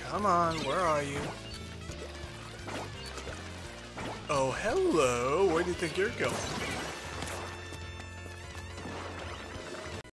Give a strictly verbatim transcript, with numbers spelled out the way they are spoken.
Come on, where are you? Oh, hello. Where do you think you're going?